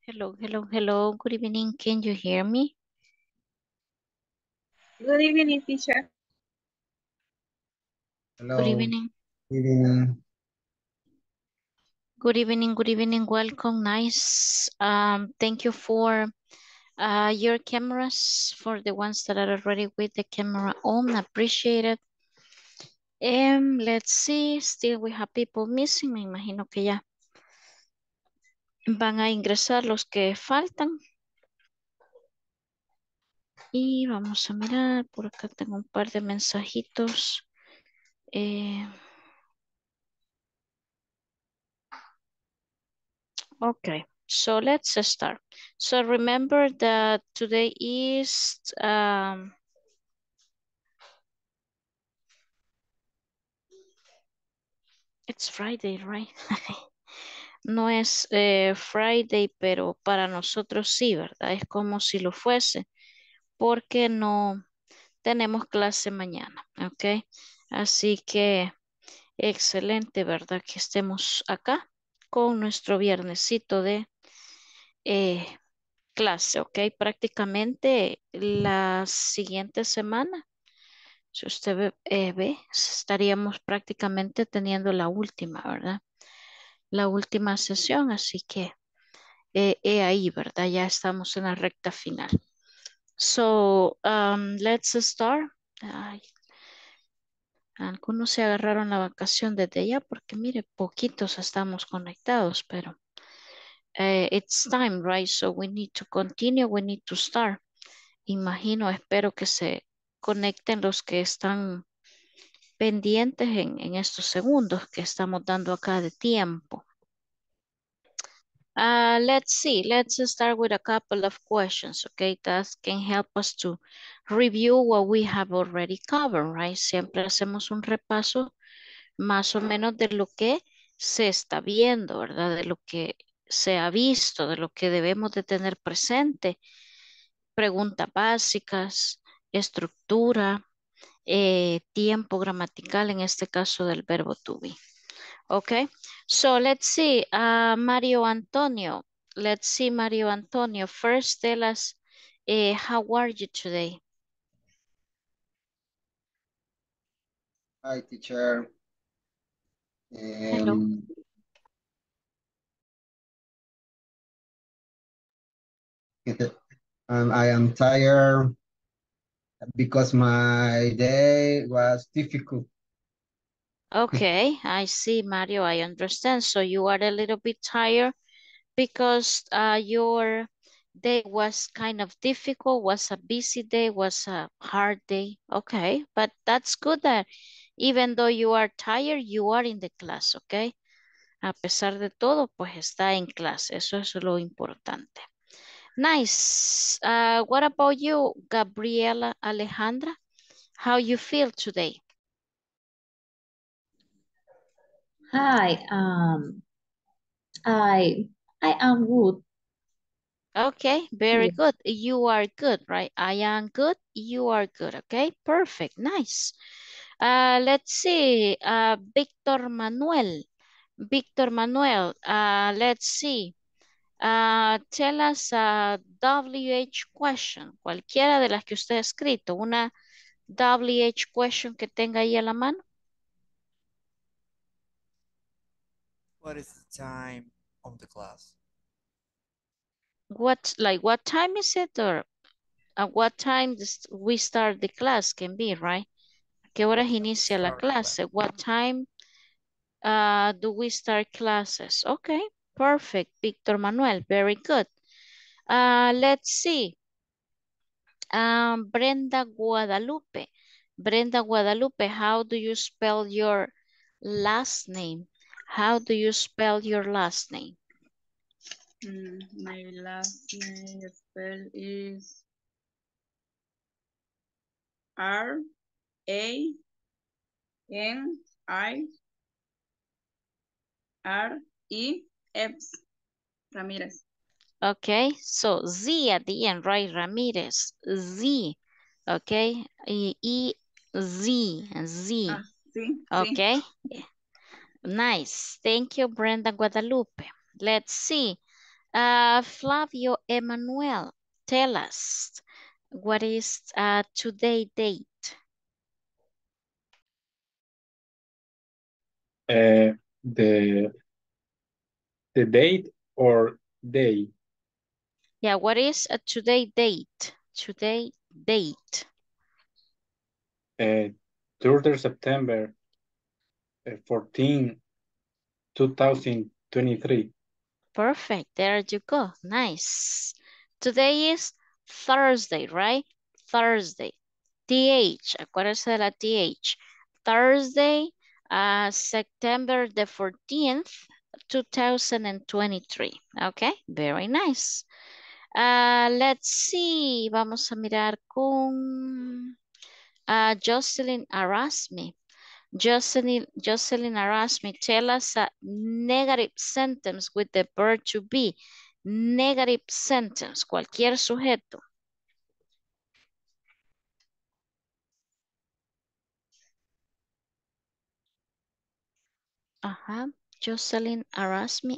Hello, hello, hello. Good evening. Can you hear me? Good evening, teacher. Good Hello, evening. evening. Good evening. Good evening. Welcome. Nice. Thank you for your cameras, for the ones that are already with the camera on. Appreciate it. Let's see. Still we have people missing. Me imagino que ya van a ingresar los que faltan. Y vamos a mirar. Por acá tengo un par de mensajitos. Okay, so let's start. So remember that today is it's Friday, right? No es Friday, pero para nosotros sí, ¿verdad? Es como si lo fuese, porque no tenemos clase mañana, ¿ok? Así que excelente, ¿verdad? Que estemos acá con nuestro viernesito de eh, clase, ¿ok? Prácticamente la siguiente semana, si usted ve, estaríamos prácticamente teniendo la última, ¿verdad? La última sesión, así que he ahí, ¿verdad? Ya estamos en la recta final. So, let's start. Ay, algunos se agarraron la vacación desde ya porque mire, poquitos estamos conectados, pero it's time, right? So we need to continue, we need to start. Imagino, espero que se conecten los que están pendientes en estos segundos que estamos dando acá de tiempo. Let's see, let's start with a couple of questions, okay? That can help us to review what we have already covered, right? Siempre hacemos un repaso más o menos de lo que se está viendo, ¿verdad? De lo que se ha visto, de lo que debemos de tener presente. Preguntas básicas, estructura, tiempo gramatical, en este caso del verbo to be. Okay, so let's see, Mario Antonio. Let's see, Mario Antonio. First, tell us, how are you today? Hi, teacher. Hello. I am tired because my day was difficult. Okay, I see, Mario. I understand. So you are a little bit tired because your day was kind of difficult, was a busy day, was a hard day. Okay, but that's good that even though you are tired, you are in the class, okay? A pesar de todo, pues está en clase. Eso es lo importante. Nice. What about you, Gabriela Alejandra? How you feel today? Hi, I am good. Okay, very Yeah. good. You are good, right? I am good. You are good. Okay, perfect. Nice. Let's see. Victor Manuel. Victor Manuel, let's see. Tell us a WH question, cualquiera de las que usted ha escrito, una WH question que tenga ahí a la mano. What is the time of the class? What time is it, or at what time we start the class can be, right? ¿Qué horas inicia la Start the class. clase? What time do we start classes? Okay, perfect, Victor Manuel, very good. Let's see. Brenda Guadalupe. Brenda Guadalupe, how do you spell your last name? How do you spell your last name? My last name spell is R-A-N-I-R-E-F. Ramirez. Okay, so Z at the end, right? Ramirez, Z. Okay, Z. Sí, sí. Okay, nice. Thank you, Brenda Guadalupe. Let's see. Flavio Emanuel, tell us, what is today date? The date or day? Yeah, what is a today date? Today date. 3rd September 14, 2023. Perfect. There you go. Nice. Today is Thursday, right? Thursday. TH. Acuérdense de la TH. Thursday, September the 14th, 2023. Okay, very nice. Let's see. Vamos a mirar con Jocelyn Arasmi. Jocelyn Arasmi, tell us a negative sentence with the verb to be. Negative sentence, cualquier sujeto. Jocelyn Arasmi,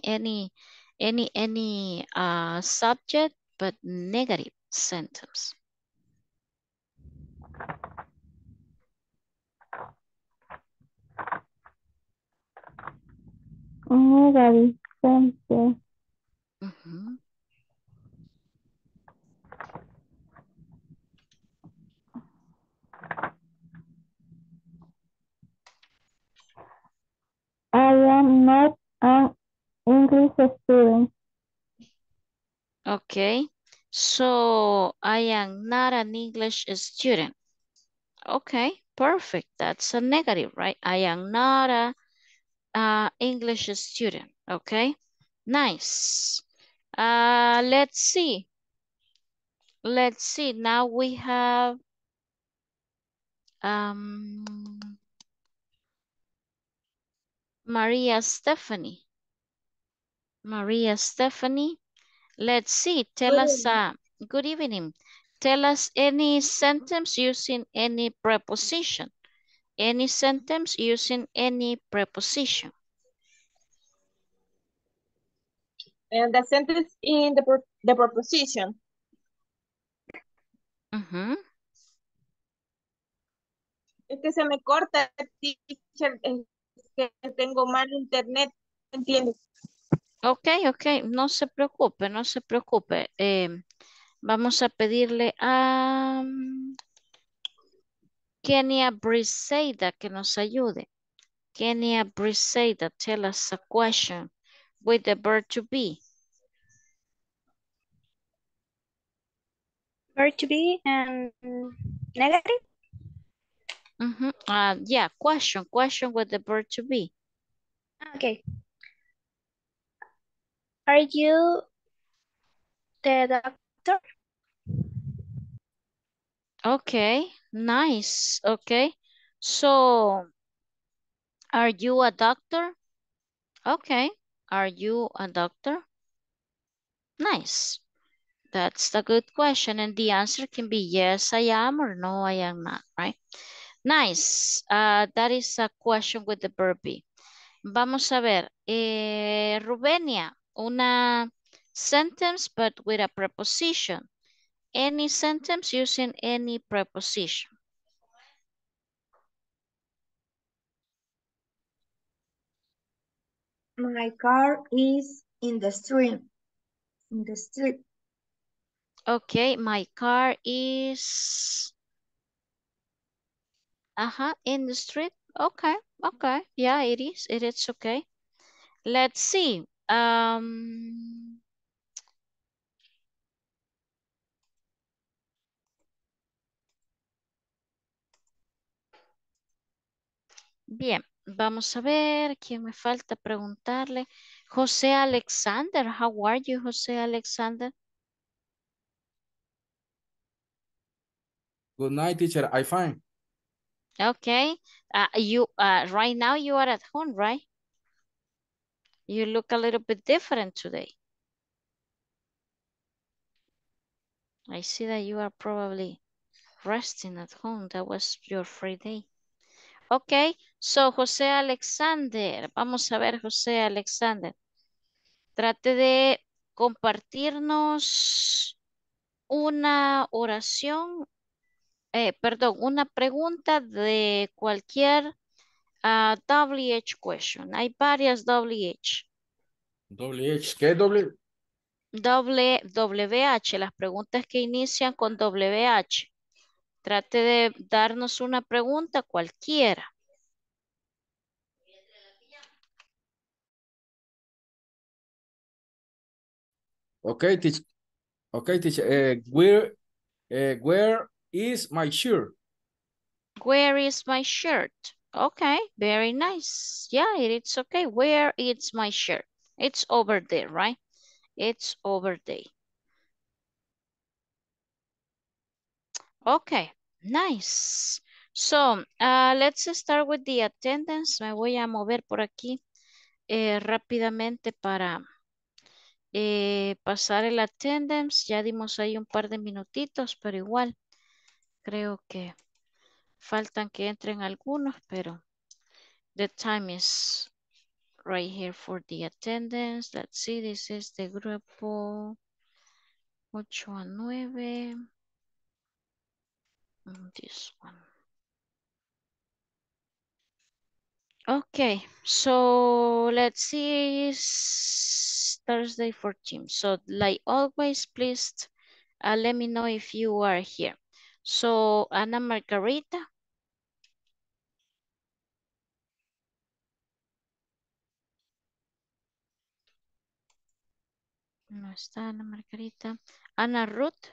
any subject, but negative sentence. Negative sentence. Mhm. I am not an English student. Okay, so I am not an English student. Okay, perfect. That's a negative, right? I am not a English student. Okay, nice. Let's see. Let's see. Now we have Maria Stephanie. Maria Stephanie. Let's see. Tell us. Good evening. Tell us any sentence using any preposition. Any sentence using any preposition. And the sentence in the preposition. Es que se me corta, teacher, es que tengo mal internet, ¿entiendes? Ok, no se preocupe, no se preocupe. Vamos a pedirle a Kenia Briseida que nos ayude. Kenia Briseida, tell us a question with the verb to be. Verb to be and negative. Yeah, question with the verb to be. Okay. Are you the doctor? Okay, nice. Okay, so are you a doctor? Okay, are you a doctor? Nice. That's a good question. And the answer can be yes, I am, or no, I am not, right? Nice. That is a question with the verb be. Vamos a ver. Rubenia, una sentence but with a preposition. Any sentence using any preposition. My car is in the street. In the street. Okay, my car is in the street. Okay, yeah, it is. It is okay. Let's see. Bien, vamos a ver quién me falta preguntarle. José Alexander, how are you, José Alexander? Good night, teacher. I fine. Okay. You right now you are at home, right? You look a little bit different today. I see that you are probably resting at home. That was your free day. Okay, so José Alexander, vamos a ver José Alexander. Trate de compartirnos una oración, perdón, una pregunta de cualquier WH question. Hay varias WH. WH, ¿qué es doble? WH, las preguntas que inician con WH. Trate de darnos una pregunta cualquiera. Okay, teacher. Okay, teacher. Where is my shirt? Where is my shirt? Okay, very nice. Yeah, it's okay. Where is my shirt? It's over there, right? It's over there. Okay, nice. So, let's start with the attendance. Me voy a mover por aquí rápidamente para pasar el attendance. Ya dimos ahí un par de minutitos, pero igual creo que faltan que entren algunos, pero the time is right here for the attendance. Let's see, this is the grupo 8 a 9. This one. Okay, so let's see, Thursday 14. So like always, please let me know if you are here. So Ana Margarita. No está Ana Margarita. Ana Ruth.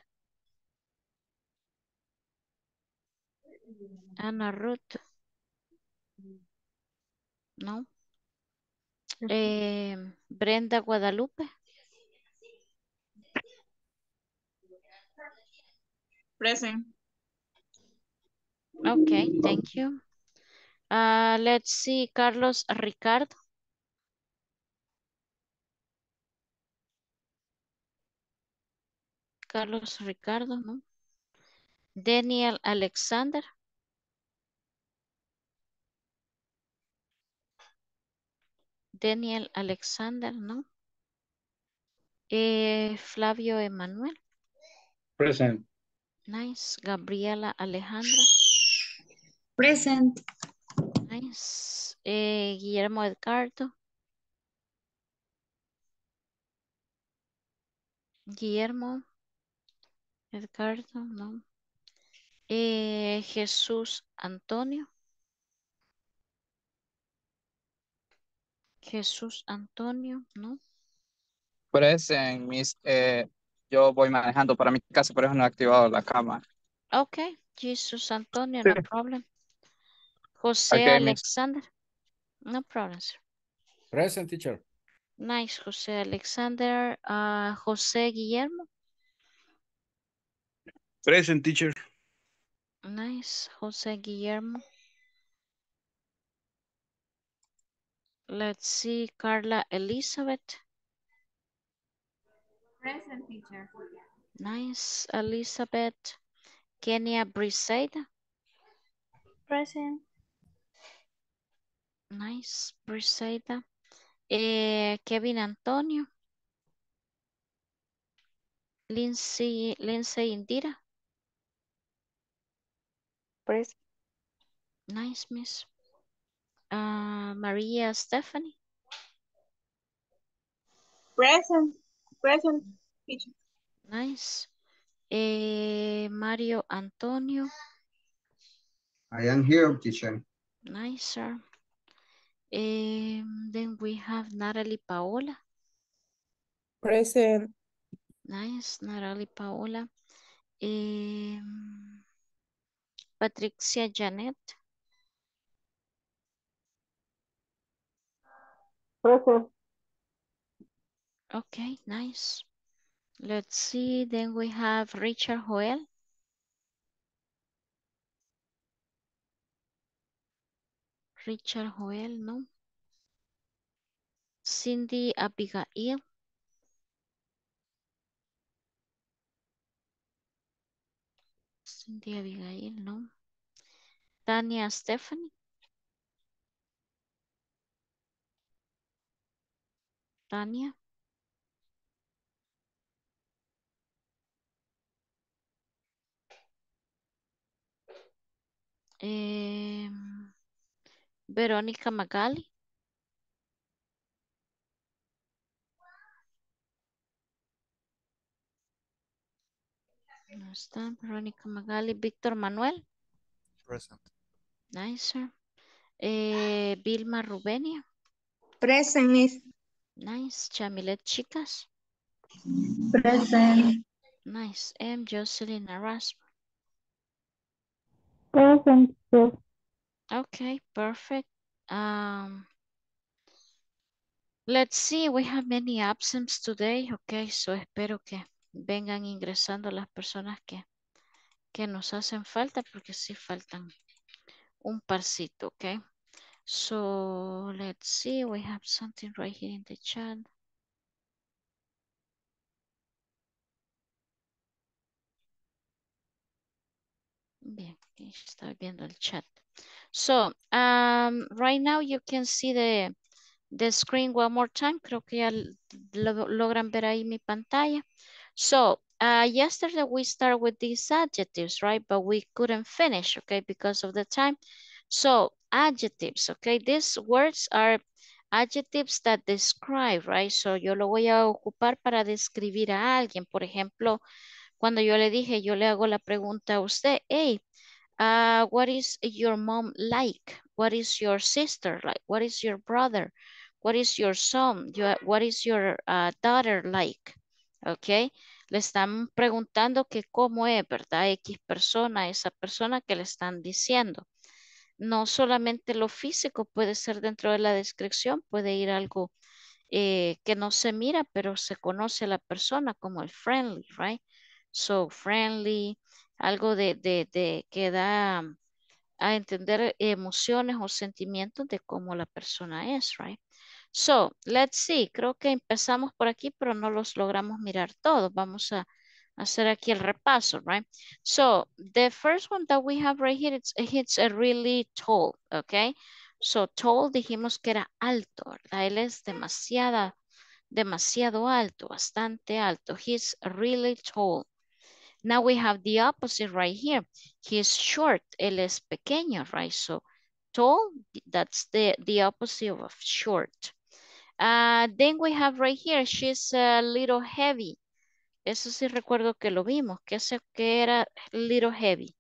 Ana Ruth. No. Brenda Guadalupe. Present. Okay, thank you. Let's see, Carlos Ricardo. Carlos Ricardo, ¿no? Daniel Alexander. Daniel Alexander, ¿no? Flavio Emanuel. Present. Nice. Gabriela Alejandra. Present. Nice. Guillermo Edgardo. Guillermo Edgardo, ¿no? Jesús Antonio. Jesús Antonio, ¿no? Present, Miss. Yo voy manejando para mi casa, por eso no he activado la cámara. Okay. Jesús Antonio, Sí. no problem. José Ok, Miss. Alexander. No problem, sir. Present, teacher. Nice, José Alexander. José Guillermo. Present, teacher. Nice, José Guillermo. Let's see, Carla Elizabeth. Present, teacher. Nice, Elizabeth. Kenia Briseida. Present. Nice, Briseida. Kevin Antonio. Lindsay Indira. Present. Nice, miss. Maria Stephanie. Present. Present, teacher. Nice. Mario Antonio. I am here, teacher. Nice, sir. Then we have Natalie Paola. Present. Nice, Natalie Paola. Patricia Janet. Present. Okay, nice. Let's see. Then we have Richard Joel. Richard Joel, no. Cindy Abigail. Cindy Abigail, no. Tania Stephanie. Tania. Verónica Magali. No está. Verónica Magali. Víctor Manuel. Present. Nice, sir. Vilma Rubenia. Present, Miss. Nice. Chamilet Chicas. Present. Nice. M. Jocelyn Arras. Present, teacher. Okay, perfect. Let's see, we have many absents today. Okay, so espero que vengan ingresando las personas que nos hacen falta, porque sí faltan un parcito, okay? So, let's see, we have something right here in the chat. Bien, aquí está viendo el chat. So, right now you can see the screen one more time. Creo que ya logran ver ahí mi pantalla. So, yesterday we started with these adjectives, right? But we couldn't finish, okay, because of the time. So, adjectives, okay? These words are adjectives that describe, right? So, yo lo voy a ocupar para describir a alguien. Por ejemplo, cuando yo le dije, yo le hago la pregunta a usted, hey, what is your mom like? What is your sister like? What is your brother? What is your son? What is your daughter like? Ok. Le están preguntando que cómo es, ¿verdad? X persona, esa persona que le están diciendo. No solamente lo físico puede ser dentro de la descripción, puede ir algo que no se mira, pero se conoce a la persona como el friendly, right? So, friendly, algo de que da a entender emociones o sentimientos de cómo la persona es, right? So, let's see. Creo que empezamos por aquí, pero no los logramos mirar todos. Vamos a hacer aquí el repaso, right? So, the first one that we have right here, it's a really tall, okay? So, tall dijimos que era alto, ¿verdad? Él es demasiado alto, bastante alto. He's really tall. Now we have the opposite right here. He's short. Él es pequeño, right? So tall, that's the opposite of short. Then we have right here, she's a little heavy. Eso sí recuerdo que lo vimos, que era little heavy.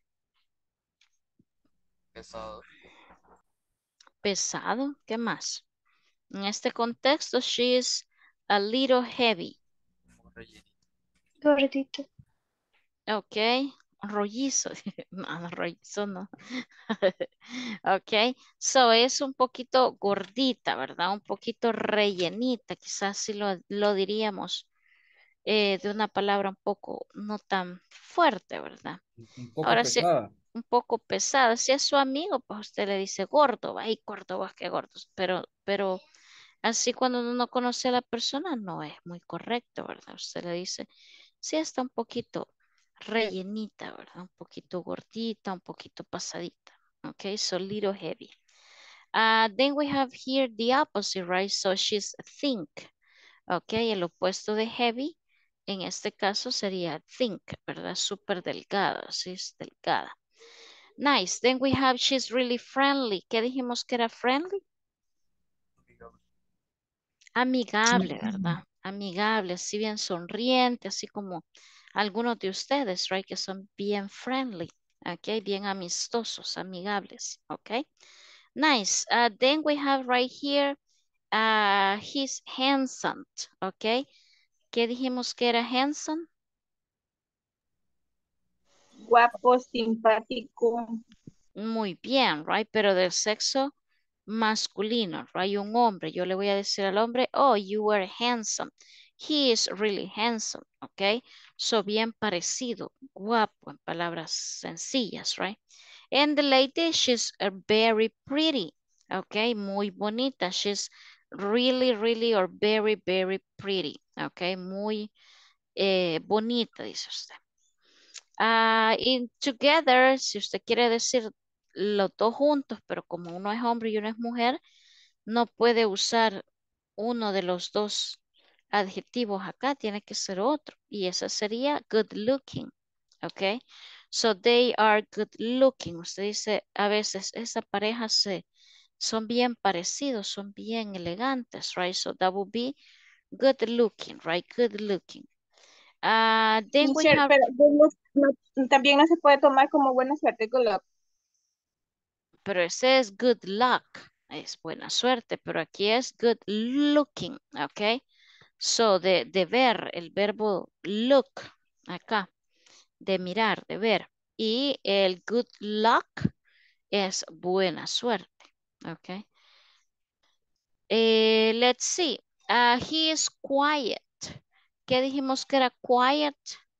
Pesado. Pesado, ¿qué más? En este contexto, she is a little heavy. Gordito. Ok, rollizo. No, rollizo no. Ok, so es un poquito gordita, ¿verdad? Un poquito rellenita, quizás si lo diríamos de una palabra un poco no tan fuerte, ¿verdad? Un poco Ahora sí, pesada. un poco pesada. Si es su amigo, pues usted le dice gordo, va, y gordo, vas que gordos. Pero así cuando uno no conoce a la persona, no es muy correcto, ¿verdad? Usted le dice, sí está un poquito rellenita, ¿verdad? Un poquito gordita, un poquito pasadita. Okay, so little heavy. Then we have here the opposite, right? So she's think. Okay, el opuesto de heavy, en este caso sería think, ¿verdad? Súper delgada, sí es delgada. Nice. Then we have she's really friendly. ¿Qué dijimos que era friendly? Amigable, ¿verdad? Amigable, así bien sonriente, así como algunos de ustedes, right? Que son bien friendly, ok, bien amistosos, amigables, ok. Nice. Then we have right here, he's handsome, ok. ¿Qué dijimos que era handsome? Guapo, simpático. Muy bien, right? Pero del sexo masculino, right? Un hombre. Yo le voy a decir al hombre, oh, you were handsome. He is really handsome, okay? So bien parecido, guapo, en palabras sencillas, right? And the lady, she's very pretty, okay? Muy bonita. She's really, really or very, very pretty, okay? Muy bonita, dice usted. In together, si usted quiere decir los dos juntos, pero como uno es hombre y uno es mujer, no puede usar uno de los dos adjetivos acá, tiene que ser otro. Y esa sería good looking. ¿Ok? So they are good looking. Usted dice, a veces esa pareja son bien parecidos, son bien elegantes, right? So that would be good looking, right? Good looking. Then we Teacher, have, pero también no se puede tomar como buena suerte con la... pero ese es good luck, es buena suerte, pero aquí es good looking, ¿ok? So, de ver, el verbo look, acá, de mirar, de ver. Y el good luck es buena suerte, ¿ok? Let's see. He is quiet. ¿Qué dijimos que era quiet?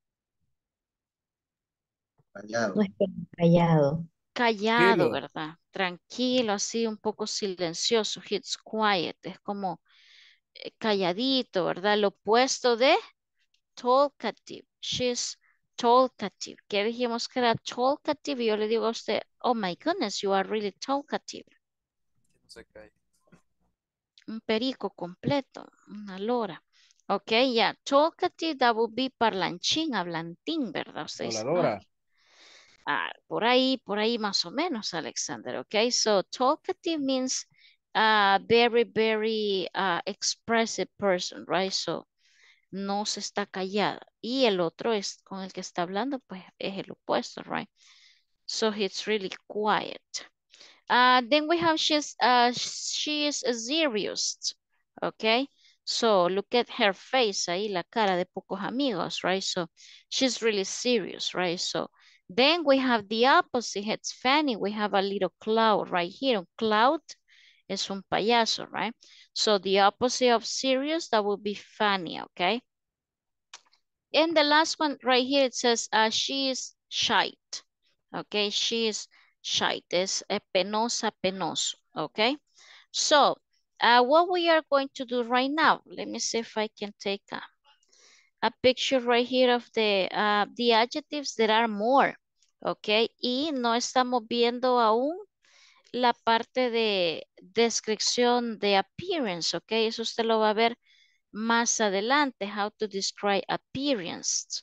Callado. No es callado. Callado, Tranquilo. ¿verdad? Tranquilo, así un poco silencioso. He's quiet, es como calladito, ¿verdad? Lo opuesto de talkative. She's talkative. ¿Qué dijimos que era talkative? Y yo le digo a usted, oh my goodness, you are really talkative. No se cae. Un perico completo, una lora. Ok, ya, talkative, that would be parlanchín, hablantín, ¿verdad? Usted dice, Habladora. por ahí más o menos, Alexander. Ok, so talkative means very, very expressive person, right? So, no se está callada. Y el otro es con el que está hablando, pues es el opuesto, right? So he's really quiet. Then we have she is serious. Okay. So look at her face ahí, la cara de pocos amigos, right? So she's really serious, right? So then we have the opposite. It's funny. We have a little cloud right here. Cloud es un payaso, right? So the opposite of serious, that would be funny, okay? And the last one right here, it says she is shy. Okay, she is shy. Es penosa, penoso. Okay, so what we are going to do right now, let me see if I can take a picture right here of the adjectives. There are more. Okay, y no estamos viendo aún la parte de descripción de appearance. Okay, eso usted lo va a ver más adelante, how to describe appearance.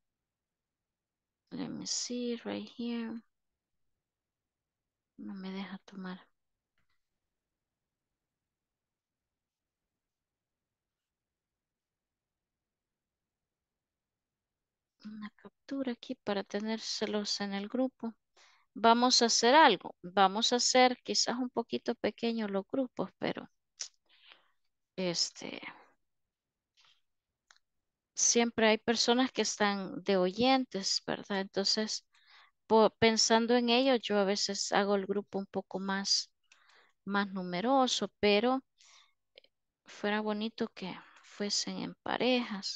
Let me see right here. No me deja tomar. Una captura aquí para tenérselos en el grupo. Vamos a hacer algo. Vamos a hacer quizás un poquito pequeños los grupos, pero siempre hay personas que están de oyentes, ¿verdad? Entonces, pensando en ello, yo a veces hago el grupo un poco más numeroso, pero fuera bonito que fuesen en parejas.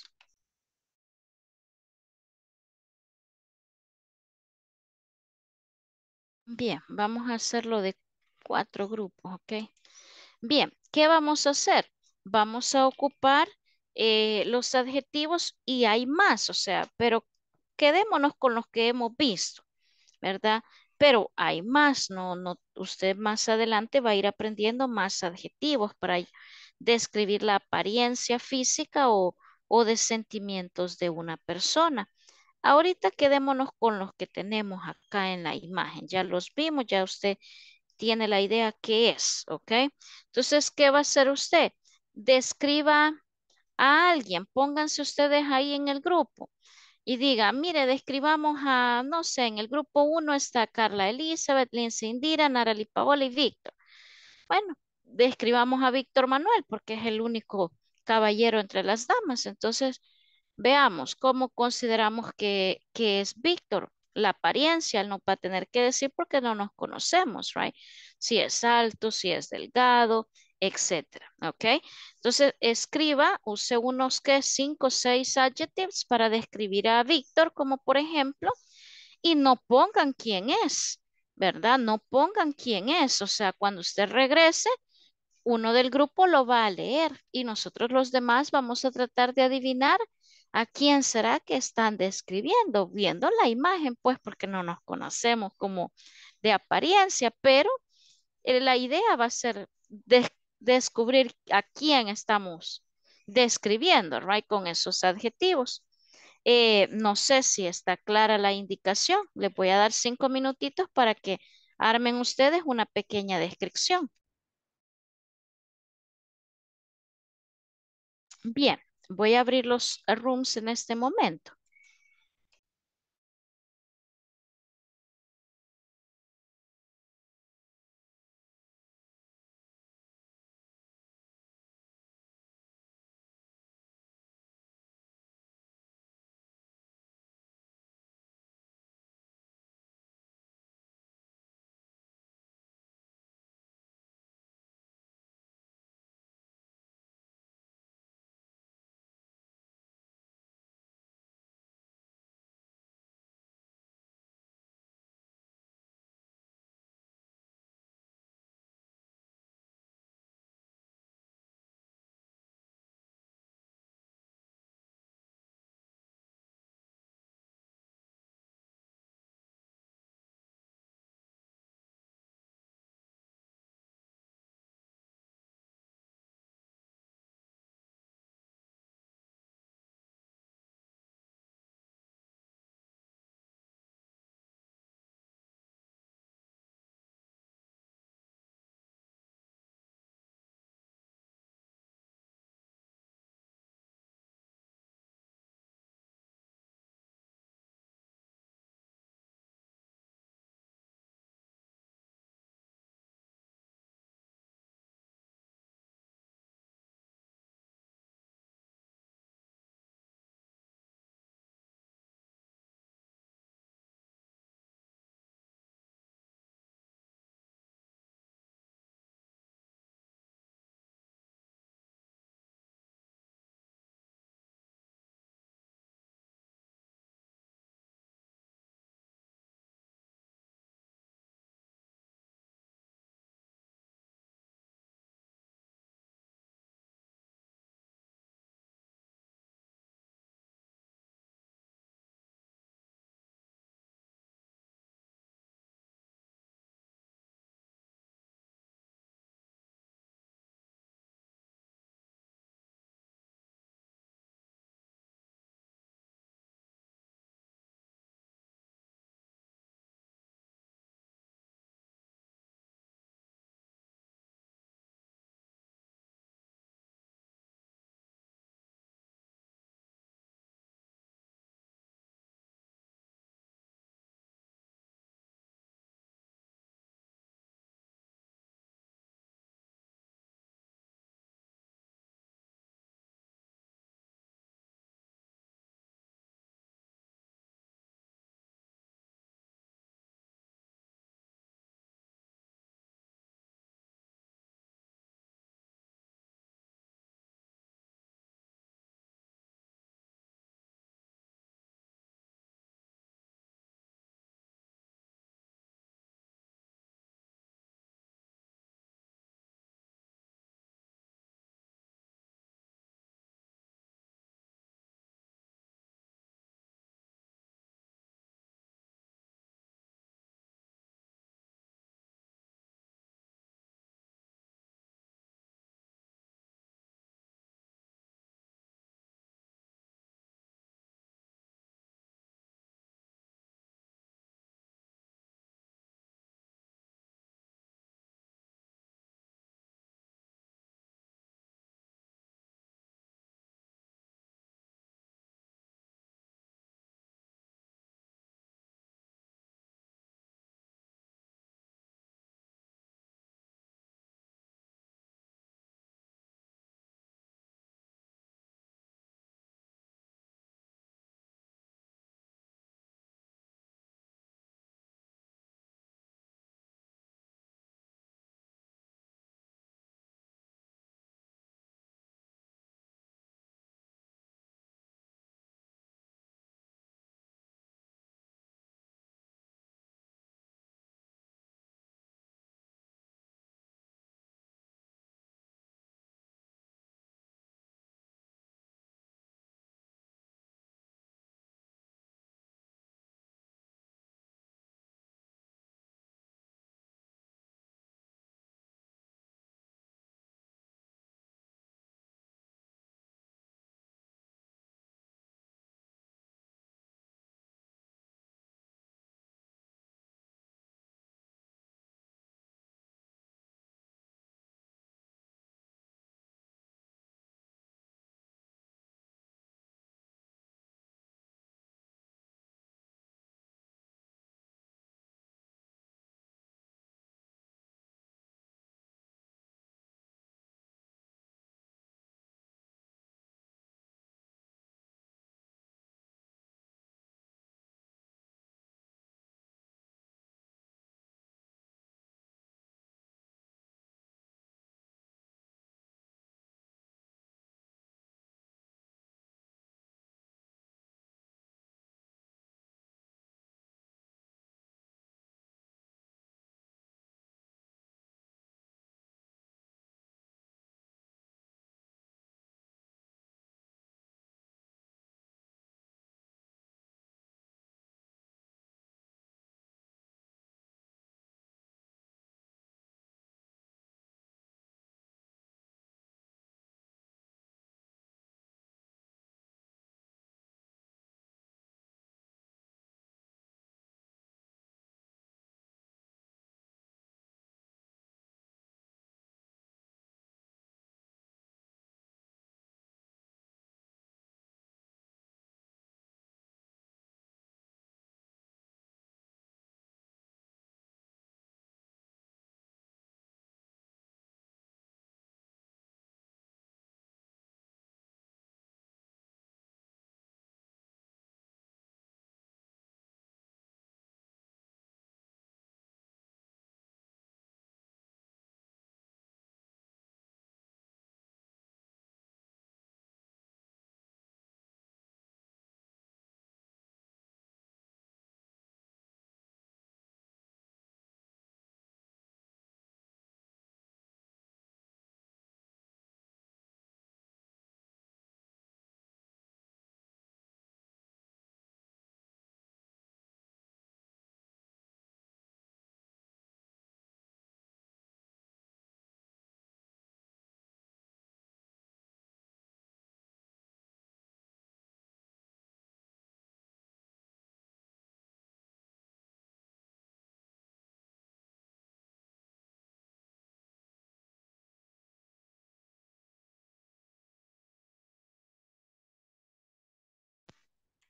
Bien, vamos a hacerlo de 4 grupos, ¿ok? Bien, ¿qué vamos a hacer? Vamos a ocupar los adjetivos y hay más, o sea, pero quedémonos con los que hemos visto, ¿verdad? Pero hay más, usted más adelante va a ir aprendiendo más adjetivos para describir la apariencia física o de sentimientos de una persona. Ahorita quedémonos con los que tenemos acá en la imagen. Ya los vimos, ya usted tiene la idea qué es, ¿ok? Entonces, ¿qué va a hacer usted? Describa a alguien, pónganse ustedes ahí en el grupo y diga, mire, describamos a, no sé, en el grupo 1 está Carla Elizabeth, Lindsay Indira, Narali Paola y Víctor. Bueno, describamos a Víctor Manuel porque es el único caballero entre las damas. Entonces, veamos cómo consideramos que es Víctor. La apariencia, él no va a tener que decir porque no nos conocemos, right? Si es alto, si es delgado, etcétera, ¿ok? Entonces, escriba, use unos que 5 o 6 adjectives para describir a Víctor, como por ejemplo, y no pongan quién es, ¿verdad? No pongan quién es, o sea, cuando usted regrese, uno del grupo lo va a leer y nosotros los demás vamos a tratar de adivinar a quién será que están describiendo, viendo la imagen, pues porque no nos conocemos como de apariencia, pero la idea va a ser descubrir a quién estamos describiendo, right, con esos adjetivos. No sé si está clara la indicación. Les voy a dar 5 minutitos para que armen ustedes una pequeña descripción. Bien, voy a abrir los rooms en este momento.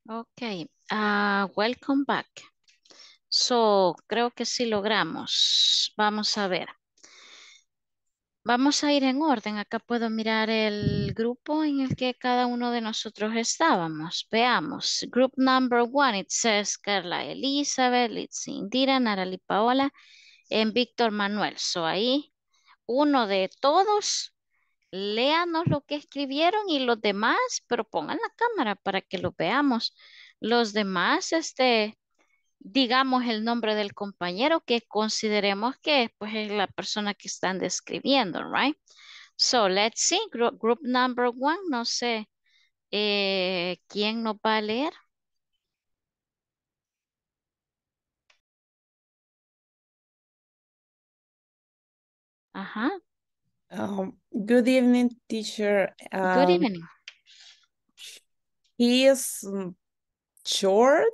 Ok, welcome back. So, creo que sí logramos. Vamos a ver. Vamos a ir en orden. Acá puedo mirar el grupo en el que cada uno de nosotros estábamos. Veamos. Group number 1, it says Carla Elizabeth, Litzy Indira, Narali Paola, en Víctor Manuel. So, ahí, uno de todos, léanos lo que escribieron y los demás, pero pongan la cámara para que lo veamos. Los demás, digamos el nombre del compañero que consideremos que pues, es la persona que están describiendo, right? So, let's see, group number 1, no sé, ¿quién nos va a leer? Ajá, Good evening, teacher. good evening. He is short,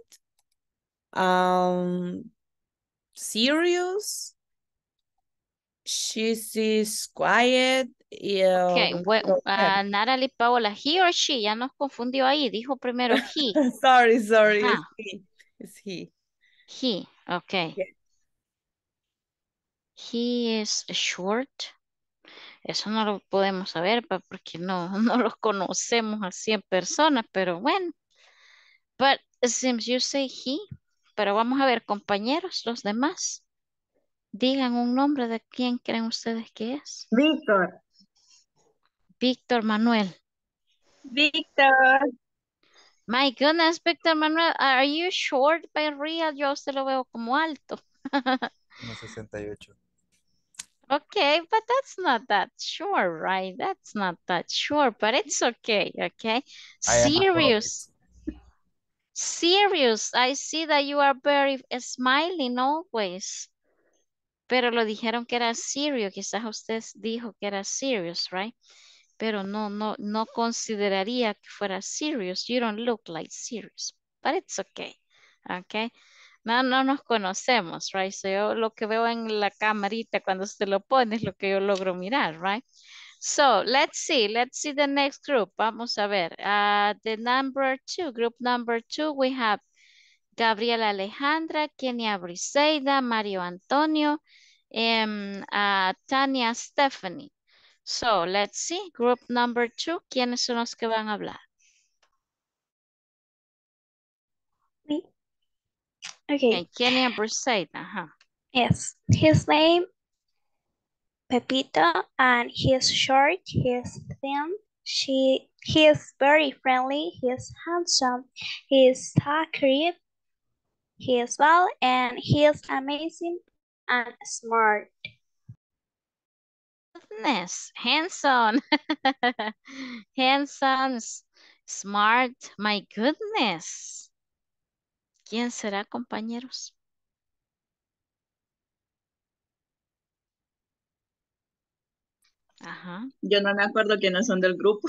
serious. She is quiet. Okay, well, Yeah. Natalie Paola, he or she, ya nos confundió ahí, dijo primero he. Sorry, Ajá. it's he. It's he. He, okay. Yeah. He is short. Eso no lo podemos saber porque no, no los conocemos así en persona, pero bueno. But it seems you say he. Pero vamos a ver, compañeros, los demás. Digan un nombre de quién creen ustedes que es. Víctor. Víctor Manuel. Víctor. My goodness, Víctor Manuel, are you short by real? Yo a usted lo veo como alto. 1.68. Okay, but that's not that short, right? That's not that short, but it's okay, okay? I am a Serious. Serious. I see that you are very smiling always. Pero lo dijeron que era serious. Quizás usted dijo que era serious, right? Pero no consideraría que fuera serious. You don't look like serious. But it's okay. Okay. No nos conocemos, right? So yo lo que veo en la camarita cuando se lo pone es lo que yo logro mirar, right? So let's see the next group. Vamos a ver. The number 2, group number 2, we have Gabriela Alejandra, Kenia Briseida, Mario Antonio, Tania Stephanie. So let's see, group number 2, ¿quiénes son los que van a hablar? Me. Okay. Okay, Kenia Briseida, ajá. Yes. His name Pepito, and he's short, he's thin, he is very friendly, he's handsome, he's talkative, he is well, and he is amazing and smart. Goodness, handsome, handsome, smart, my goodness. ¿Quién será, compañeros? Ajá. Yo no me acuerdo quiénes son del grupo.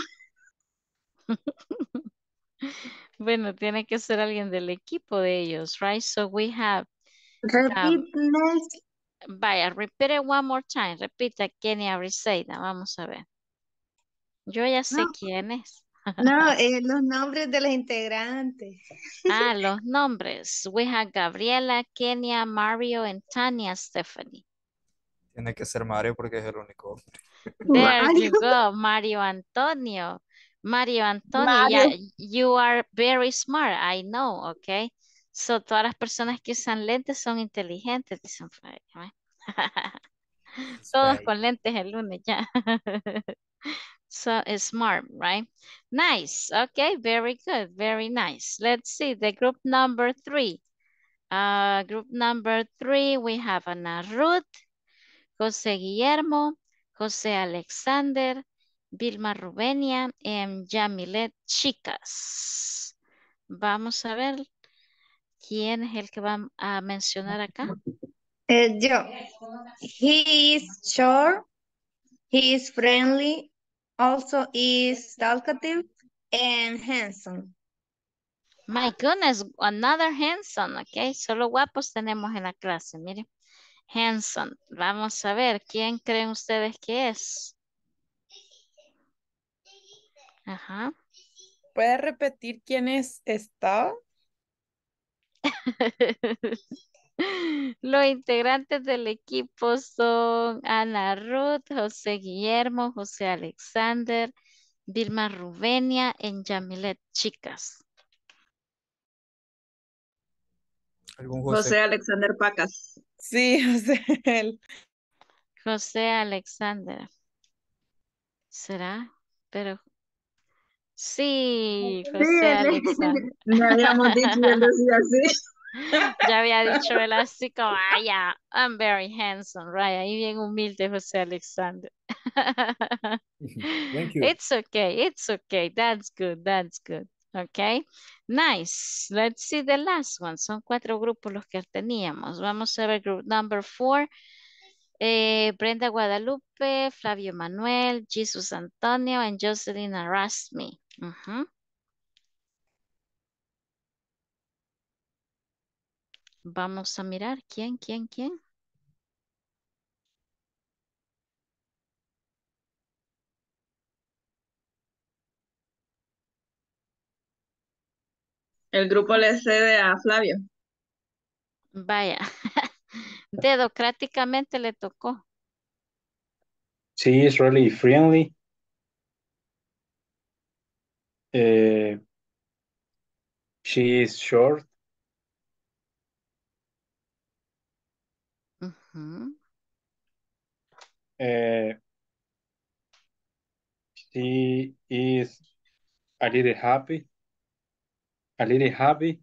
Bueno, tiene que ser alguien del equipo de ellos, right? So we have... Repeat next. Vaya, repeat it one more time. Repita, Kenia Briseida. Vamos a ver. Yo ya sé No. quién es. No, los nombres de los integrantes. Los nombres. We have Gabriela, Kenia, Mario, and Tania Stephanie. Tiene que ser Mario porque es el único hombre. There Mario. you go, Mario Antonio. Mario Antonio, Mario. yeah, you are very smart, I know, okay? So, todas las personas que usan lentes son inteligentes, dicen. Todos Right. con lentes el lunes, ya. So, smart, right? Nice, okay, very good, very nice. Let's see, the group number 3. Group number 3, we have Ana Ruth, José Guillermo, José Alexander, Vilma Rubenia, y Yamilet Chicas. Vamos a ver quién es el que va a mencionar acá. Yo. He is short. He is friendly. Also is talkative and handsome. My goodness, another handsome, ok. Solo guapos tenemos en la clase, miren. Handsome. Vamos a ver, ¿quién creen ustedes que es? Ajá. ¿Puede repetir quiénes estaban? Los integrantes del equipo son Ana Ruth, José Guillermo, José Alexander, Vilma Rubenia y Yamilet, chicas. ¿Algún José José? Alexander Pacas. Sí, José. José Alexander. ¿Será? Pero sí, Sí, José Alexander. Me habíamos dicho y él decía así. Ya había dicho él así como, yeah, I'm very handsome, right? Ahí bien humilde José Alexander. Thank you. It's okay. That's good, that's good. Okay, nice. Let's see the last one. Son 4 grupos los que teníamos. Vamos a ver group number 4. Brenda Guadalupe, Flavio Manuel, Jesus Antonio, and Jocelyn Arasmi. Vamos a mirar quién. El grupo le cede a Flavio. Vaya, dedocráticamente le tocó. She is really friendly. She is short. Ujú. She is a little happy. A little happy.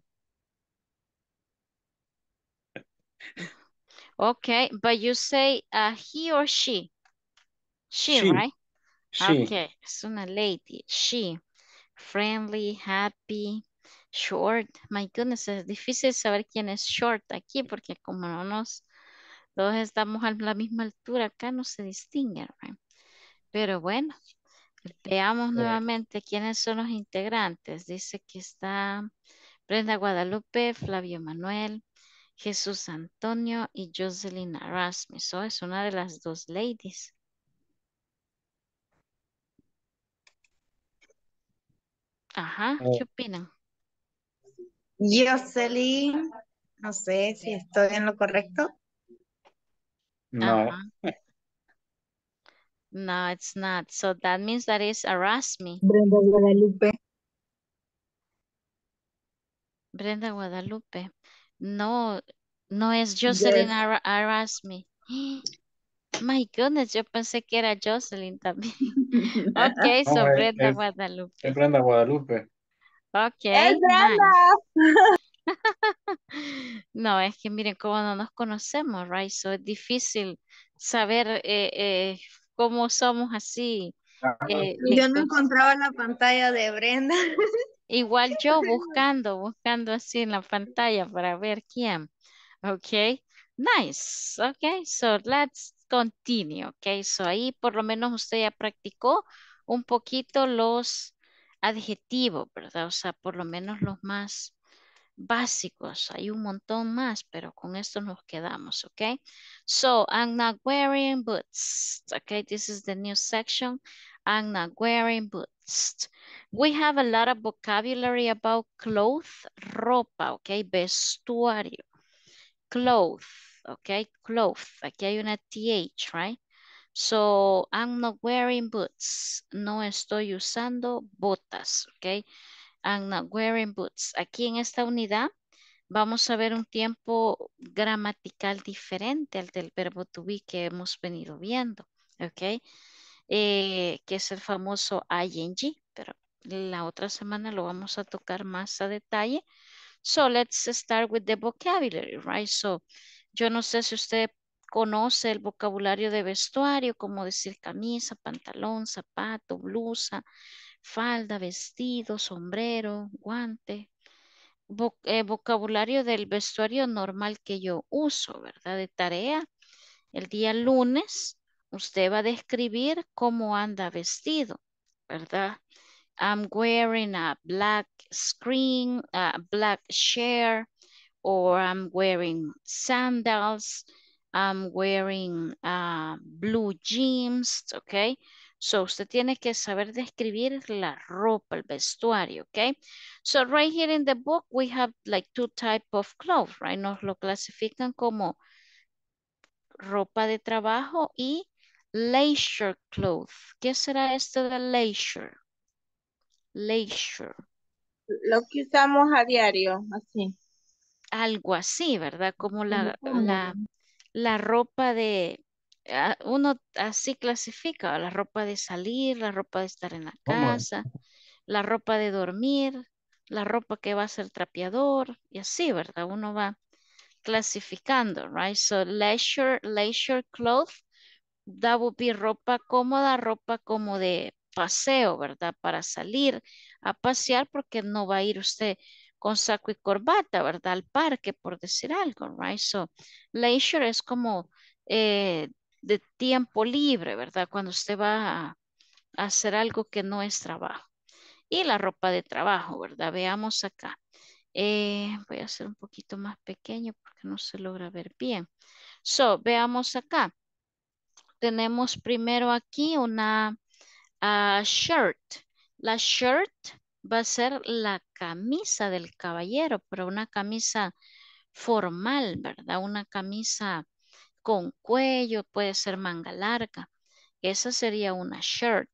Okay, but you say he or she? She, She. right? She. Okay, es una lady. She. Friendly, happy, short. My goodness, es difícil saber quién es short aquí porque como no nos, todos estamos a la misma altura, acá no se distingue, right? Pero bueno, veamos nuevamente quiénes son los integrantes. Dice que está Brenda Guadalupe, Flavio Manuel, Jesús Antonio y Jocelyn Arasmi. So, es una de las 2 ladies. Ajá, ¿qué opinan? Jocelyn, no sé si estoy en lo correcto. No. Ajá. No, it's not. So that means that is Arasmi. Brenda Guadalupe. Brenda Guadalupe. No, no es Jocelyn Yes. Arasmi. My goodness, yo pensé que era Jocelyn también. Okay, No, so Brenda es Guadalupe. Brenda Guadalupe. ¡Es Okay, nice. Brenda! No, es que miren cómo no nos conocemos, right? So es difícil saber cómo somos así. Yo no encontraba la pantalla de Brenda. Igual yo buscando así en la pantalla para ver quién. Okay, nice. Okay, so let's continue. Okay, so ahí por lo menos usted ya practicó un poquito los adjetivos, ¿verdad? O sea, por lo menos los más básicos. Hay un montón más, pero con esto nos quedamos, okay? So, I'm not wearing boots. Okay, this is the new section. I'm not wearing boots. We have a lot of vocabulary about clothes, ropa, okay? Vestuario. Clothes, okay? Clothes. Aquí hay una TH, right? So, I'm not wearing boots. No estoy usando botas, okay? I'm not wearing boots. Aquí en esta unidad vamos a ver un tiempo gramatical diferente al del verbo to be que hemos venido viendo, ¿ok? Que es el famoso ing, pero la otra semana lo vamos a tocar más a detalle. So let's start with the vocabulary, right? So yo no sé si usted conoce el vocabulario de vestuario, como decir camisa, pantalón, zapato, blusa, falda, vestido, sombrero, guante. Vocabulario del vestuario normal que yo uso, ¿verdad? De tarea. El día lunes, usted va a describir cómo anda vestido, ¿verdad? I'm wearing a black screen, a black shirt, or I'm wearing sandals, I'm wearing blue jeans, okay? So, usted tiene que saber describir la ropa, el vestuario, ¿ok? So, right here in the book, we have like two types of clothes, right? Nos lo clasifican como ropa de trabajo y leisure clothes. ¿Qué será esto de leisure? Leisure. Lo que usamos a diario, así. Algo así, ¿verdad? Como Como cómodo. la ropa de, uno así clasifica, la ropa de salir, la ropa de estar en la Cómodo. casa, la ropa de dormir, la ropa que va a ser trapeador y así, ¿verdad? Uno va clasificando, right? So leisure clothes, that would be ropa cómoda, ropa como de paseo, ¿verdad? Para salir a pasear porque no va a ir usted con saco y corbata, ¿verdad? Al parque, por decir algo, right? So, leisure es como de tiempo libre, ¿verdad? Cuando usted va a hacer algo que no es trabajo. Y la ropa de trabajo, ¿verdad? Veamos acá. Voy a hacer un poquito más pequeño porque no se logra ver bien. So, veamos acá. Tenemos primero aquí una shirt. La shirt va a ser la camisa del caballero, pero una camisa formal, ¿verdad? Una camisa con cuello, puede ser manga larga. Esa sería una shirt.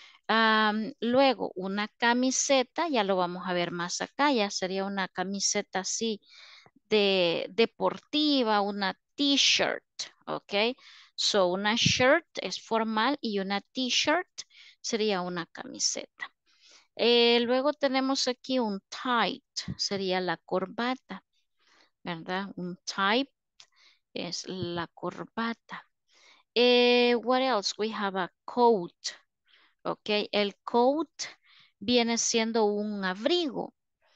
Luego, una camiseta, ya lo vamos a ver más acá, ya sería una camiseta así de deportiva, una t-shirt, ¿ok? So, una shirt es formal y una t-shirt sería una camiseta. Luego tenemos aquí un tie, sería la corbata, ¿verdad? Un tie es la corbata. What else? We have a coat, ¿ok? El coat viene siendo un abrigo.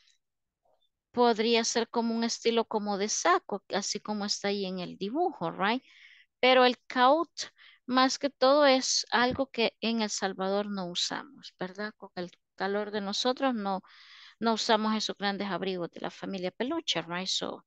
Podría ser como un estilo como de saco, así como está ahí en el dibujo, right? Pero el coat, más que todo, es algo que en El Salvador no usamos, ¿verdad? Con el calor de nosotros no usamos esos grandes abrigos de la familia peluche, right? So,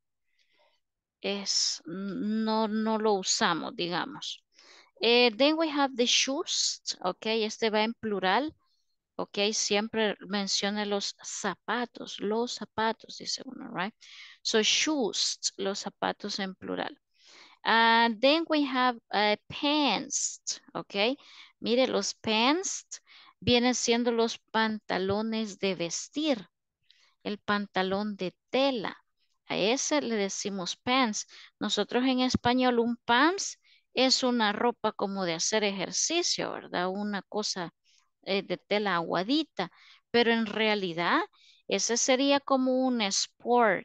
no lo usamos, digamos. Then we have the shoes, ok, este va en plural, ok, siempre menciona los zapatos, dice uno, right? So shoes, los zapatos en plural. And then we have pants, ok, mire, los pants vienen siendo los pantalones de vestir, el pantalón de tela. A ese le decimos pants. Nosotros en español un pants es una ropa como de hacer ejercicio, ¿verdad? Una cosa de tela aguadita, pero en realidad ese sería como un sport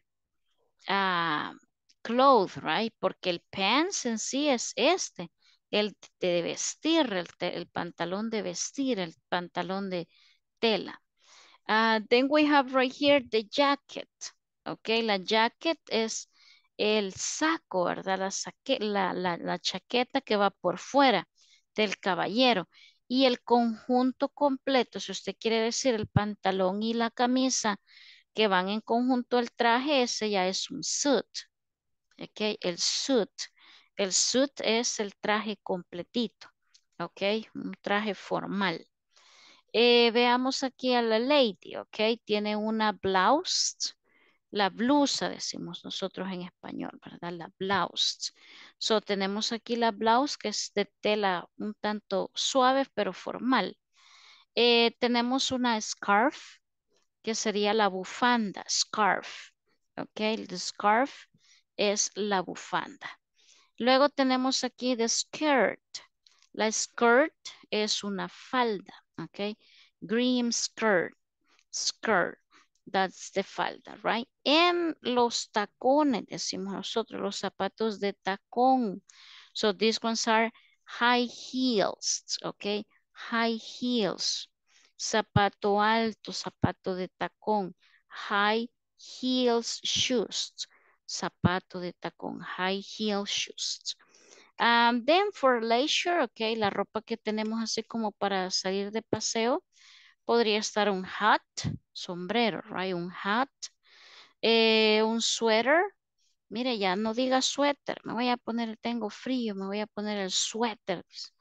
cloth, right? Porque el pants en sí es el de vestir, el pantalón de vestir, el pantalón de tela. Then we have right here the jacket. Ok, la jacket es el saco, ¿verdad? La chaqueta que va por fuera del caballero. Y el conjunto completo, si usted quiere decir el pantalón y la camisa que van en conjunto al traje, ese ya es un suit. Ok, el suit. El suit es el traje completito. Ok, un traje formal. Veamos aquí a la lady, ok, tiene una blouse, la blusa decimos nosotros en español, ¿verdad? La blouse. So tenemos aquí la blouse que es de tela un tanto suave pero formal. Tenemos una scarf que sería la bufanda, scarf, ok, el scarf es la bufanda. Luego tenemos aquí the skirt. La skirt es una falda, ¿ok? Green skirt, that's the falda, right? En los tacones, decimos nosotros, los zapatos de tacón. So these ones are high heels, ¿ok? High heels. Zapato alto, zapato de tacón. High heels shoes. Zapato de tacón, high heel shoes. Then for leisure, ok, la ropa que tenemos así como para salir de paseo, podría estar un hat, sombrero, right? Un hat, un suéter. Mire, ya no diga suéter, me voy a poner, tengo frío, me voy a poner el suéter.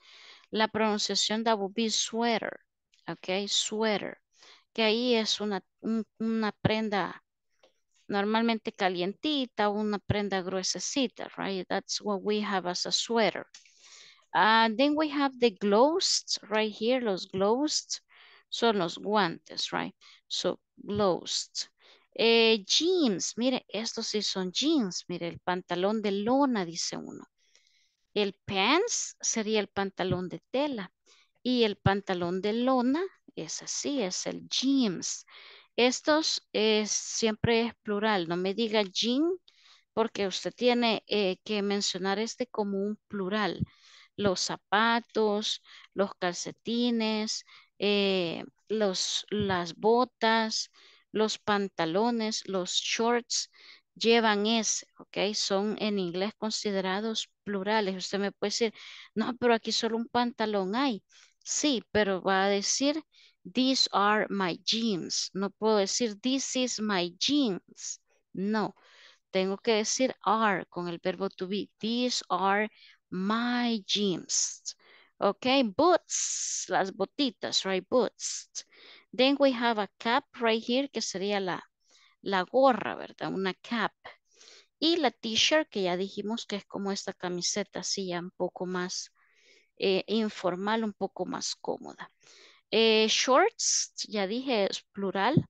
La pronunciación that would be sweater. Ok, sweater. Que ahí es una prenda normalmente calientita, una prenda gruesecita, right? That's what we have as a sweater. Then we have the gloves right here. Los gloves son los guantes, right? So, gloves. Jeans, mire, estos sí son jeans. Mire, el pantalón de lona, dice uno. El pants sería el pantalón de tela. Y el pantalón de lona es así, es el jeans. Estos siempre es plural. No me diga jean porque usted tiene que mencionar este como un plural. Los zapatos, los calcetines, las botas, los pantalones, los shorts llevan ese, ¿ok? Son en inglés considerados plurales. Usted me puede decir, no, pero aquí solo un pantalón hay. Sí, pero va a decir, these are my jeans. No puedo decir, this is my jeans. No, tengo que decir are con el verbo to be. These are my jeans. Okay, boots, las botitas, right? Boots. Then we have a cap right here, que sería la gorra, ¿verdad? Una cap. Y la t-shirt, que ya dijimos que es como esta camiseta, así ya un poco más informal, un poco más cómoda. Shorts, ya dije, es plural.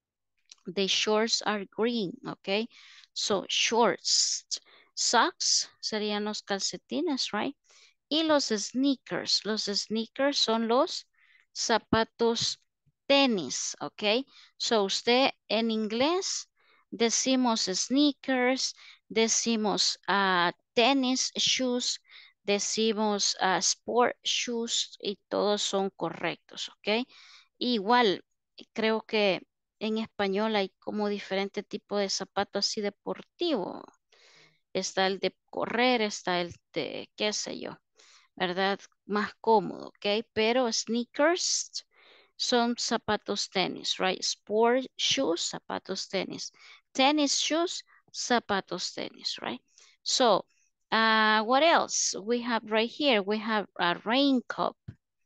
The shorts are green, okay? So, shorts. Socks serían los calcetines, right? Y los sneakers. Los sneakers son los zapatos tenis, ok. So, usted en inglés decimos sneakers, decimos tenis shoes, decimos sport shoes y todos son correctos, ok. Igual, creo que en español hay como diferente tipo de zapato así deportivo. Está el de correr, está el de qué sé yo, ¿verdad? Más cómodo, ¿ok? Pero sneakers son zapatos tenis, right? Sport shoes, zapatos tenis. Tennis shoes, zapatos tenis, right? So, what else? We have right here, we have a raincoat.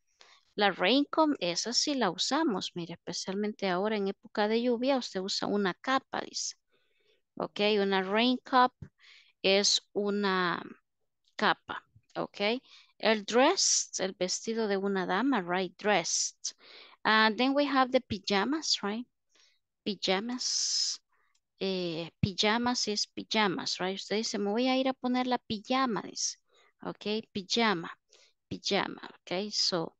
La raincoat, esa sí la usamos, mire, especialmente ahora en época de lluvia, usted usa una capa, dice. Ok, una raincoat es una capa, ok. El dress, el vestido de una dama, right, dressed. Then we have the pajamas, right, pijamas. Pijamas es pijamas, right. Usted dice, me voy a ir a poner la pijama, dice. Ok, pijama, ok, so.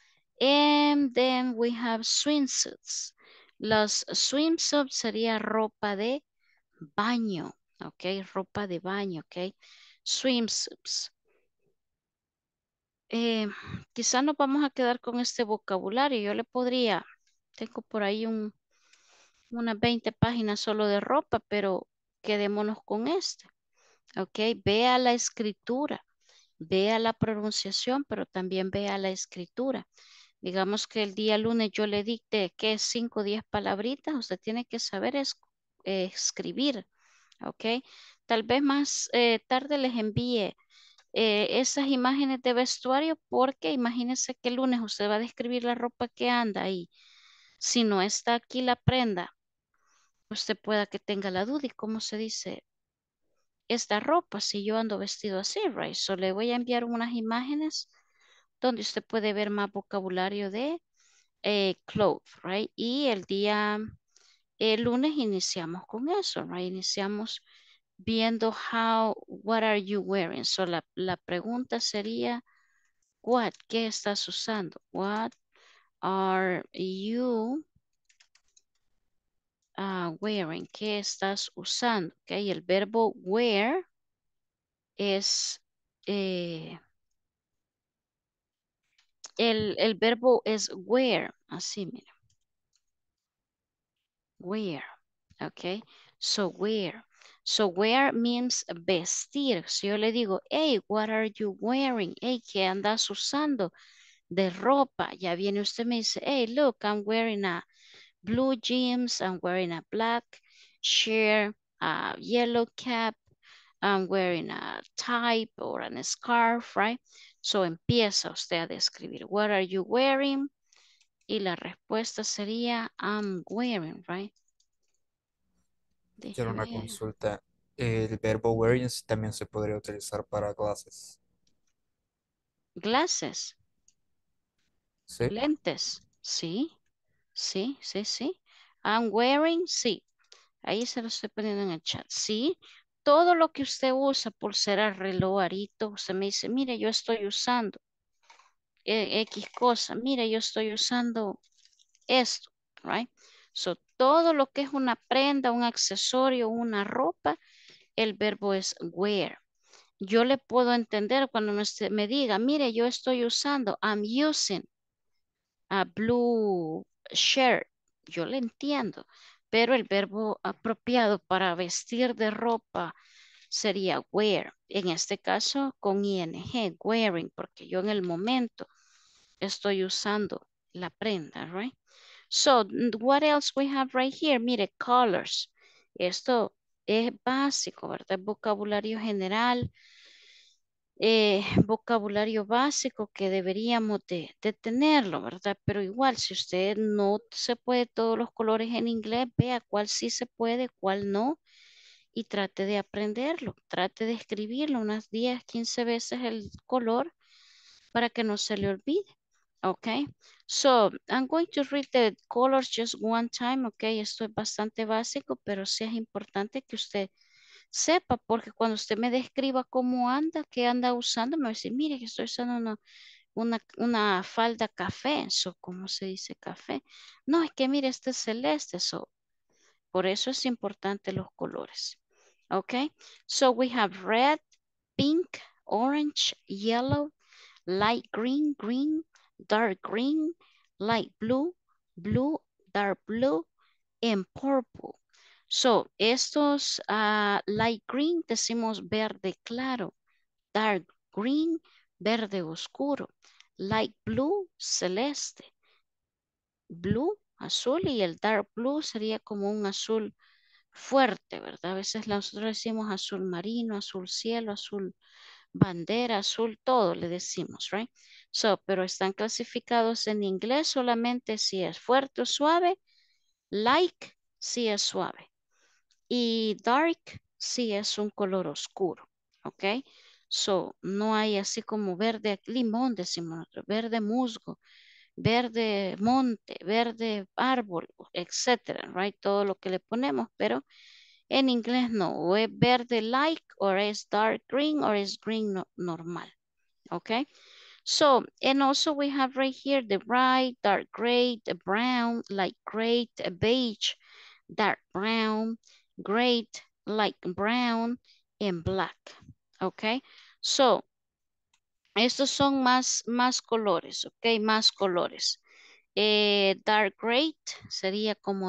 And then we have swimsuits. Los swimsuits sería ropa de baño, ok, ropa de baño, ok, swimsuits. Quizá nos vamos a quedar con este vocabulario. Yo le podría, tengo por ahí unas 20 páginas solo de ropa, pero quedémonos con este, ok, vea la escritura, vea la pronunciación, pero también vea la escritura. Digamos que el día lunes yo le dicte que 5 o 10 palabritas, usted tiene que saber escribir, ¿ok? Tal vez más tarde les envíe esas imágenes de vestuario porque imagínense que el lunes usted va a describir la ropa que anda y si no está aquí la prenda, usted pueda que tenga la duda y cómo se dice esta ropa si yo ando vestido así, right? So le voy a enviar unas imágenes donde usted puede ver más vocabulario de clothes, right? Y el lunes iniciamos con eso, right? Iniciamos viendo what are you wearing? So la pregunta sería, what, ¿qué estás usando? What are you wearing? ¿Qué estás usando? Okay, el verbo wear es, el verbo es wear, así mira. Wear, okay, so wear. So wear means vestir. Si yo le digo, hey, what are you wearing? Hey, ¿qué andas usando de ropa? Ya viene usted me dice, hey, look, I'm wearing a blue jeans, I'm wearing a black shirt, a yellow cap, I'm wearing a tie or a scarf, right? So empieza usted a describir. What are you wearing? Y la respuesta sería I'm wearing, right? Quiero Deje una ver. consulta. El verbo wearing también se podría utilizar para glasses. Glasses, ¿Sí? lentes. Sí, sí, sí, sí. I'm wearing, sí. Ahí se lo estoy poniendo en el chat. Sí, todo lo que usted usa, pulsera, reloj, arito, usted me dice, mire, yo estoy usando X cosa. Mire, yo estoy usando esto, right? So, todo lo que es una prenda, un accesorio, una ropa, el verbo es wear. Yo le puedo entender cuando me diga, mire, yo estoy usando, I'm using a blue shirt. Yo le entiendo, pero el verbo apropiado para vestir de ropa sería wear. En este caso con ing, wearing, porque yo en el momento estoy usando la prenda, right? So, what else we have right here? Mire, colors. Esto es básico, ¿verdad? Vocabulario general, vocabulario básico que deberíamos de tenerlo, ¿verdad? Pero igual, si usted no se puede todos los colores en inglés, vea cuál sí se puede, cuál no, y trate de aprenderlo, trate de escribirlo unas 10, 15 veces el color para que no se le olvide. Okay, so I'm going to read the colors just one time. Okay, esto es bastante básico, pero sí es importante que usted sepa, porque cuando usted me describa cómo anda, qué anda usando, me va a decir, mire que estoy usando una falda café. So, ¿cómo se dice café? No, es que mire, este es celeste. So, por eso es importante los colores. Okay, so we have red, pink, orange, yellow, light green, green, dark green, light blue, blue, dark blue, and purple. So, estos light green decimos verde claro, dark green, verde oscuro, light blue, celeste, blue, azul, y el dark blue sería como un azul fuerte, ¿verdad? A veces nosotros decimos azul marino, azul cielo, azul bandera, azul, todo le decimos, right? So, pero están clasificados en inglés solamente si es fuerte o suave, like si es suave y dark si es un color oscuro, ¿ok? So, no hay así como verde limón, decimos nosotros, verde musgo, verde monte, verde árbol, etcétera, right? Todo lo que le ponemos, pero en inglés no, o es verde like, o es dark green, o es green normal, okay? So, and also we have right here the bright, dark gray, the brown, light gray, the beige, dark brown, gray, light brown, and black, okay? So, estos son más colores, ok, más colores. Dark gray sería como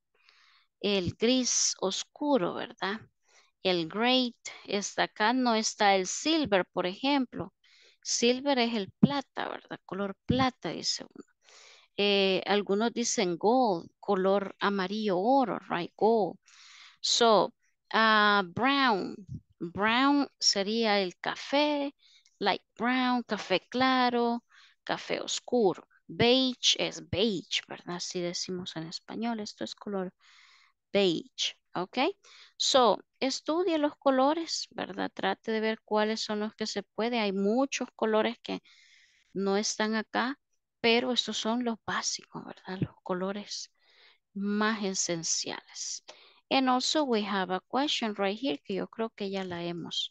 el gris oscuro, ¿verdad? El gray está acá, no está el silver, por ejemplo. Silver es el plata, ¿verdad? Color plata, dice uno. Algunos dicen gold, color amarillo oro, right? Gold. So, brown. Brown sería el café, light brown, café claro, café oscuro. Beige es beige, ¿verdad? Así decimos en español, esto es color beige, ¿ok? So, estudie los colores, ¿verdad? Trate de ver cuáles son los que se puede. Hay muchos colores que no están acá, pero estos son los básicos, ¿verdad? Los colores más esenciales. And also we have a question right here que yo creo que ya la hemos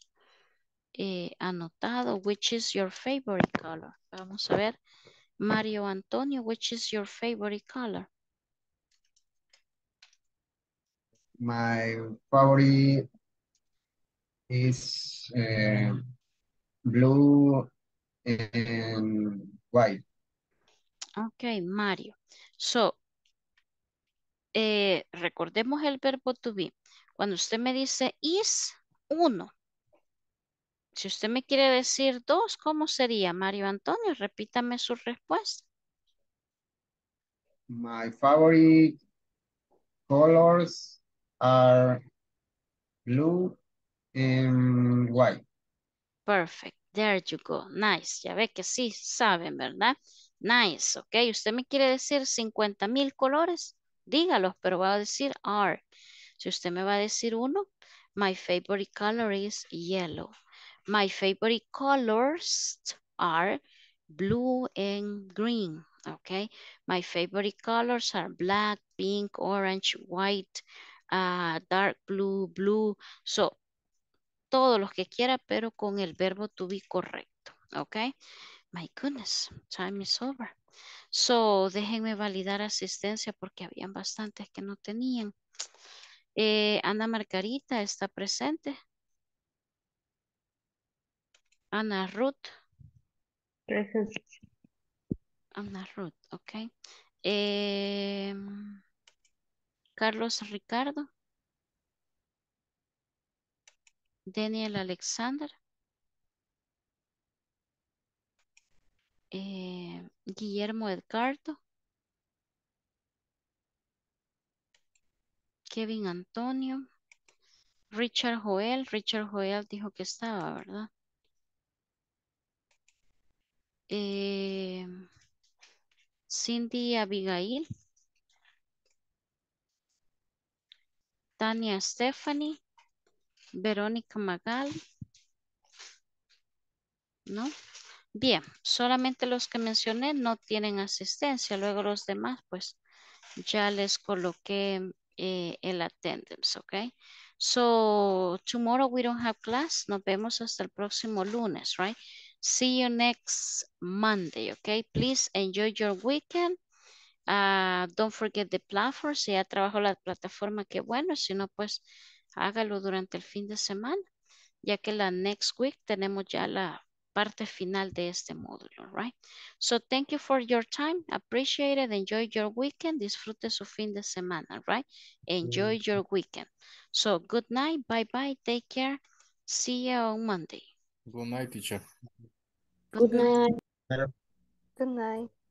anotado. Which is your favorite color? Vamos a ver. Mario Antonio, which is your favorite color? My favorite is blue and white. Ok, Mario. So, recordemos el verbo to be. Cuando usted me dice is, uno. Si usted me quiere decir dos, ¿cómo sería, Mario Antonio? Repítame su respuesta. My favorite colors are blue White. Perfect. There you go. Nice. Ya ve que sí saben, ¿verdad? Nice. Ok. Usted me quiere decir 50,000 colores. Dígalos, pero va a decir are. Si usted me va a decir uno, my favorite color is yellow. My favorite colors are blue and green. Okay. My favorite colors are black, pink, orange, white, dark blue, blue. So, todos los que quiera, pero con el verbo to be correcto. Ok. My goodness, time is over. So, déjenme validar asistencia porque habían bastantes que no tenían. Ana Margarita está presente. Ana Ruth. Presente. Ana Ruth, ok. Carlos Ricardo. Daniel Alexander. Guillermo Edgardo. Kevin Antonio. Richard Joel. Richard Joel dijo que estaba, ¿verdad? Cindy Abigail. Tania Stephanie. Verónica Magal. ¿No? Bien, solamente los que mencioné no tienen asistencia. Luego los demás, pues ya les coloqué el attendance, ¿ok? So, tomorrow we don't have class. Nos vemos hasta el próximo lunes, right? See you next Monday, ¿ok? Please enjoy your weekend. Don't forget the platform. Si ya trabajó la plataforma, qué bueno. Si no, pues hágalo durante el fin de semana, ya que la next week tenemos ya la parte final de este módulo, right? So thank you for your time. Appreciate it. Enjoy your weekend. Disfrute su fin de semana, right? Enjoy your weekend. So good night. Bye-bye. Take care. See you on Monday. Good night, teacher. Good night. Good night.